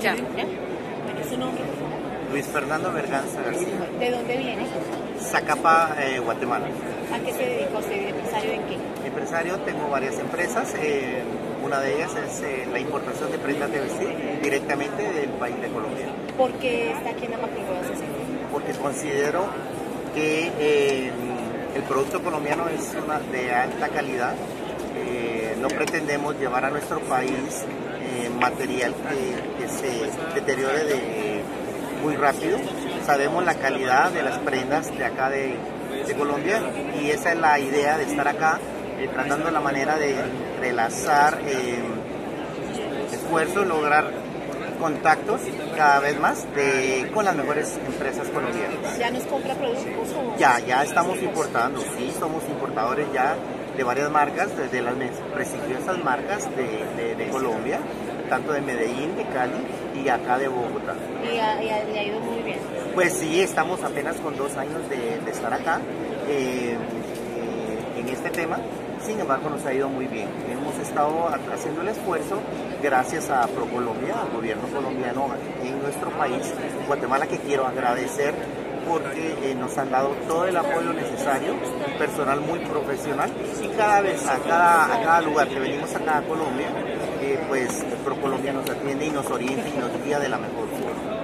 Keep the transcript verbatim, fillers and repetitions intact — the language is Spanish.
Ya. ¿Ya? Bueno, ¿su nombre, por favor? Luis Fernando Berganza García. ¿De dónde viene? Zacapa, eh, Guatemala. ¿A qué se dedica usted? ¿Empresario en qué? Empresario, tengo varias empresas. eh, una de ellas es eh, la importación de prendas de vestir directamente del país de Colombia. ¿Por qué está aquí en Amaquillo sesenta? Porque considero que eh, el producto colombiano es una de alta calidad. Eh, no pretendemos llevar a nuestro país eh, material que, que se deteriore de, muy rápido. Sabemos la calidad de las prendas de acá de, de Colombia y esa es la idea de estar acá, eh, tratando la manera de entrelazar eh, esfuerzos, lograr contactos cada vez más de, con las mejores empresas colombianas. ¿Ya nos compra productos o...? Ya, ya estamos importando, sí, somos importadores ya de varias marcas, desde las prestigiosas marcas de, de, de Colombia, tanto de Medellín, de Cali y acá de Bogotá. Y ha, y ha, y ha ido muy bien. Pues sí, estamos apenas con dos años de, de estar acá eh, eh, en este tema. Sin embargo, nos ha ido muy bien. Hemos estado haciendo el esfuerzo gracias a ProColombia, al gobierno colombiano en nuestro país, Guatemala, que quiero agradecer porque eh, nos han dado todo el apoyo necesario, personal muy profesional, y cada vez, a cada, a cada lugar que venimos acá a Colombia, eh, pues ProColombia nos atiende y nos orienta y nos guía de la mejor forma.